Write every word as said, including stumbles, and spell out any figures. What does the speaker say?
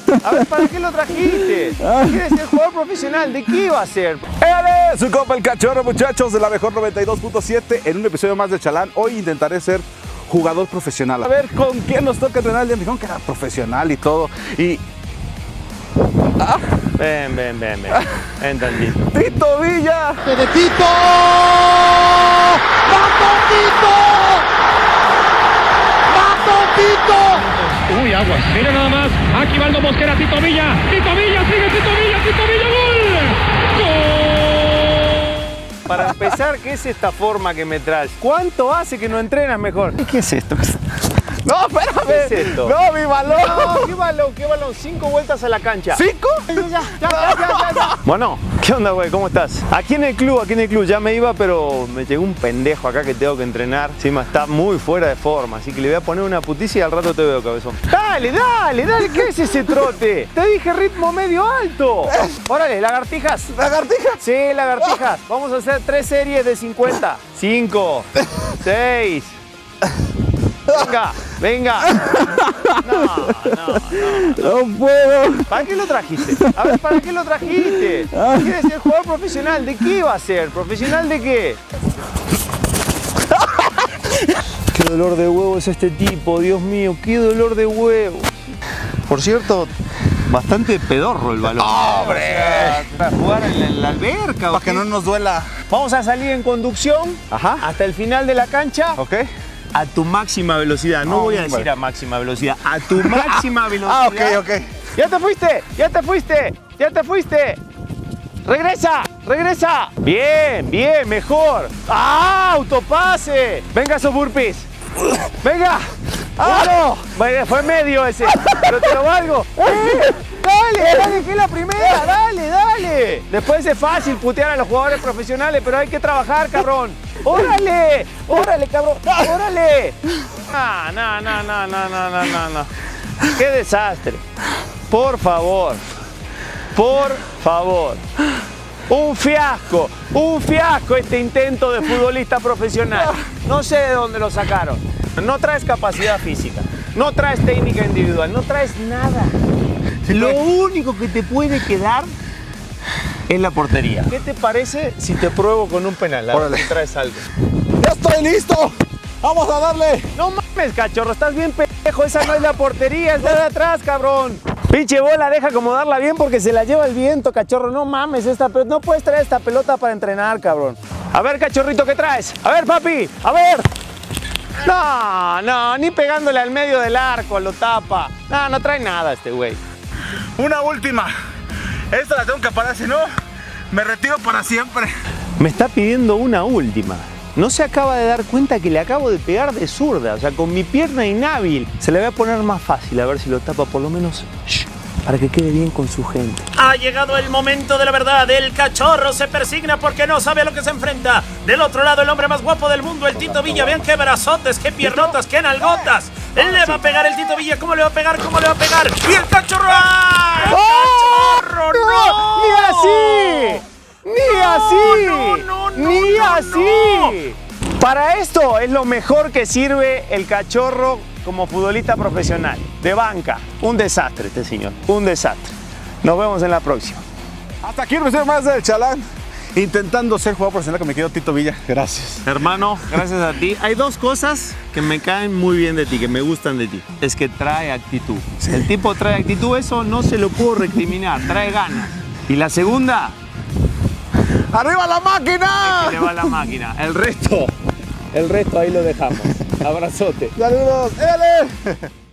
A ver, ¿para qué lo trajiste? ¿Quieres ser jugador profesional? ¿De qué iba a ser? Él es su compa el Cachorro, muchachos, de la mejor noventa y dos punto siete. En un episodio más de Chalán, hoy intentaré ser jugador profesional. A ver con quién nos toca entrenar el día. Me dijeron que era profesional y todo. Y... Ah. Ven, ven, ven, ven. Entendí. ¡Tito Villa! ¡De Tito! ¡Vamos, Tito! ¡Vamos, Tito! Uy, aguas. Mira nada más. Aquí va el Mosquera, Tito Villa. Tito Villa, sigue Tito Villa, Tito Villa, gol. ¡Gol! Para empezar, ¿qué es esta forma que me traes? ¿Cuánto hace que no entrenas mejor? ¿Qué es esto? No, espérame. ¿Qué es esto? No, mi balón. No, ¿qué balón? ¿Qué balón? Cinco vueltas a la cancha. ¿Cinco? Ya, ya, ya, ya, ya, ya. Bueno, ¿qué onda, güey? ¿Cómo estás? Aquí en el club, aquí en el club. Ya me iba, pero me llegó un pendejo acá que tengo que entrenar. Encima está muy fuera de forma, así que le voy a poner una puticia y al rato te veo, cabezón. Dale, dale, dale. ¿Qué es ese trote? Te dije ritmo medio alto. Órale, lagartijas. ¿Lagartijas? Sí, lagartijas. Vamos a hacer tres series de cincuenta. Cinco, seis. Venga, venga. No, no, no, No puedo. ¿Para qué lo trajiste? A ver, ¿para qué lo trajiste? ¿Quieres ser jugador profesional? ¿De qué iba a ser? ¿Profesional de qué? Qué dolor de huevo es este tipo, Dios mío, qué dolor de huevo. Por cierto, bastante pedorro el balón. ¡Hombre! O sea, para jugar en la, en la alberca. Para que no nos duela. Vamos a salir en conducción. Ajá. Hasta el final de la cancha. ¿Ok? A tu máxima velocidad. No Oh, voy a decir vale. a máxima velocidad. A tu máxima velocidad. Ah, ok, ok. ¡Ya te fuiste! ¡Ya te fuiste! ¡Ya te fuiste! ¡Regresa! ¡Regresa! Bien, bien, mejor. ¡Ah! ¡Autopase! Venga esos burpees. ¡Venga! ¡Ah, no! Vaya, fue medio ese. Pero te lo valgo. ¡Eh! ¡Dale! ¡Dale, que es la primera! ¡Dale, dale! Después es fácil putear a los jugadores profesionales, pero hay que trabajar, cabrón. ¡Órale! ¡Órale, cabrón! ¡Órale! No, no, no, no, no, no, no, no, no. ¡Qué desastre! Por favor. Por favor. Un fiasco. Un fiasco este intento de futbolista profesional. No sé de dónde lo sacaron. No traes capacidad física. No traes técnica individual. No traes nada. Lo único que te puede quedar es la portería. ¿Qué te parece si te pruebo con un penal? A ver si traes algo. ¡Ya estoy listo! ¡Vamos a darle! No mames, cachorro, estás bien pendejo. Esa no es la portería, es la de atrás, cabrón. Pinche bola, deja acomodarla bien porque se la lleva el viento, cachorro. No mames, esta pelota. No puedes traer esta pelota para entrenar, cabrón. A ver, cachorrito, ¿qué traes? A ver, papi, a ver. No, no, ni pegándole al medio del arco, lo tapa. No, no trae nada este güey. Una última. Esta la tengo que parar, si no, me retiro para siempre. Me está pidiendo una última. No se acaba de dar cuenta que le acabo de pegar de zurda. O sea, con mi pierna inhábil. Se le va a poner más fácil, a ver si lo tapa por lo menos. Shh, para que quede bien con su gente. Ha llegado el momento de la verdad. El Cachorro se persigna porque no sabe a lo que se enfrenta. Del otro lado, el hombre más guapo del mundo, el Tito Villa. Vean qué brazotes, qué piernotas, qué nalgotas. Le va a pegar el Tito Villa. ¿Cómo le va a pegar? ¿Cómo le va a pegar? ¡Y el Cachorro! ¡Ah! ¡El Cachorro! ¡No! ¡Ni así! ¡Ni así! no, no, no, ¡Ni no, así! Para esto es lo mejor que sirve el Cachorro como futbolista profesional. De banca. Un desastre este señor. Un desastre. Nos vemos en la próxima. Hasta aquí el episodio más del Chalán. Intentando ser jugador profesional con mi querido Tito Villa. Gracias. Hermano, gracias a ti. Hay dos cosas que me caen muy bien de ti, que me gustan de ti. Es que trae actitud. Sí. El tipo trae actitud, eso no se lo puedo recriminar. Trae ganas. Y la segunda, ¡Arriba la máquina! que le va la máquina. El resto, el resto ahí lo dejamos. Abrazote. ¡Saludos! ¡Éale!